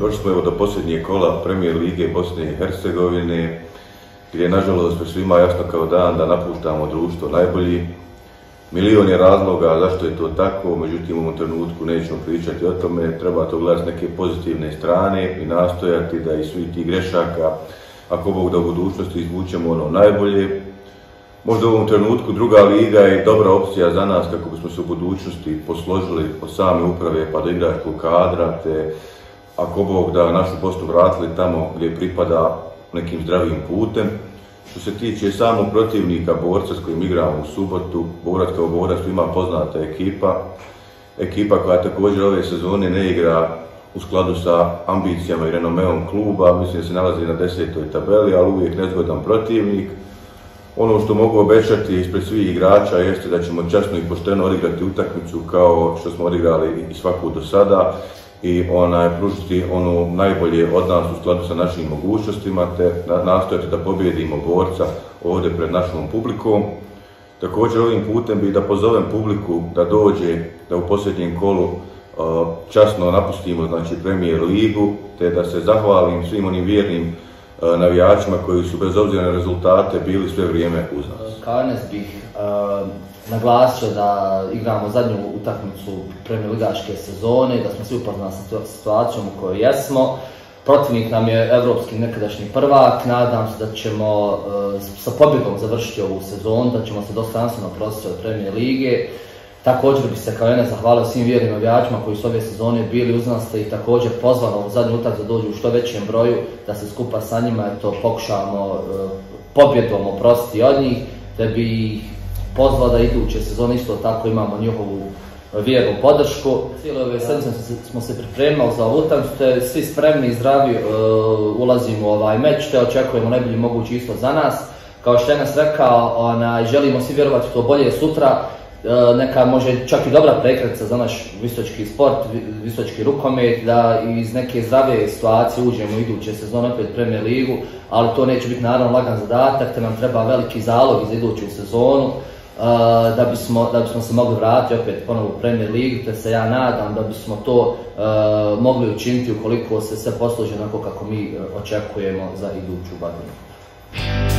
Došli smo evo do posljednje kola Premijer Lige Bosne i Hercegovine, gdje je nažalost svima jasno kao dan da napuštamo društvo najbolji. Milion je razloga zašto je to tako, međutim u ovom trenutku nećemo pričati o tome, treba to gledati s neke pozitivne strane i nastojati da iz svih tih grešaka, ako Bog da u budućnosti izvučemo ono najbolje. Možda u ovom trenutku druga liga je dobra opcija za nas kako bismo se u budućnosti posložili od same uprave pa do igračkog kadra, te ako Bog da našu Bosnu vratili tamo gdje pripada nekim zdravim putem. Što se tiče samog protivnika borca s kojim igramo u subotu, Borac kao Borac ima poznata ekipa koja također ove sezone ne igra u skladu sa ambicijama i renomeom kluba, mislim da se nalazi na 10. tabeli, ali uvijek nezgodan protivnik. Ono što mogu obećati ispred svih igrača jeste da ćemo časno i pošteno odigrati utakmicu kao što smo odigrali i svaku do sada i pružiti ono najbolje od nas u skladu sa našim mogućnostima, te nastojati da pobijedimo Borca ovdje pred našom publikom. Također ovim putem bi da pozovem publiku da dođe, da u posljednjem kolu časno napustimo Premijer Ligu, te da se zahvalim svim onim vjernim navijačima koji su bez obzira na rezultate bili sve vrijeme uz nas. Kao Enes bih naglasio da igramo zadnju utakmicu Premijer ligaške sezone, da smo svi upoznali sa situacijom u kojoj jesmo. Protivnik nam je evropski nekadašnji prvak, nadam se da ćemo sa pobjedom završiti ovu sezonu, da ćemo se dostojanstveno prostiti od Premijer lige. Također bih se kao Enes zahvalio svim vjernim navijačima koji su ove sezone bili uz nas i također pozvano u zadnju utakmicu da dođu u što većem broju, da se skupa sa njima pokušamo pobjedom oprostiti od njih, da bi ih pozvao da iduće sezone isto tako imamo njihovu vjernu podršku. Cijelo ove sedmice smo se pripremali za ovu utakmicu, te svi spremni i zdravi ulazimo u ovaj meč, te očekujemo najbolji mogući ishod za nas. Kao što je Enes rekao, želimo svi vjerovati u to bolje sutra. Neka može čak i dobra prekretnica za naš visočki sport, visočki rukomet, da iz neke zdrave situacije uđemo u iduće sezone opet Premijer ligu, ali to neće biti naravno lagan zadatak, te nam treba veliki zalog za iduću sezonu da bismo se mogli vratiti opet ponovo u Premijer ligu, te se ja nadam da bismo to mogli učiniti ukoliko se sve posloži onako kako mi očekujemo za iduću godinu.